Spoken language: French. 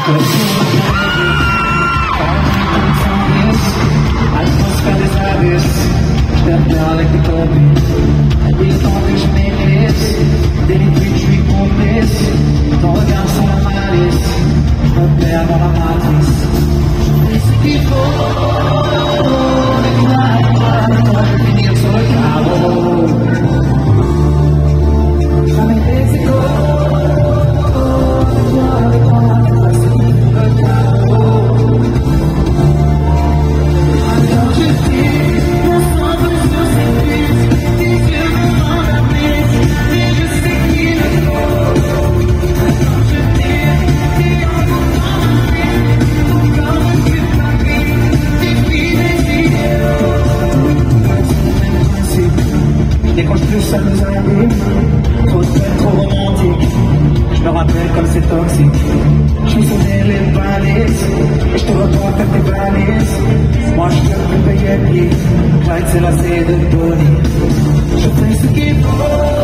Déconstruire ça nous arrive, trop seul, trop romantique. Je me rappelle comme c'est toxique. Je me souviens les valises, et je te retrouve faire tes valises. Moi je veux plus payer pied, Clyde c'est la C de Tony. Je fais ce qu'il faut.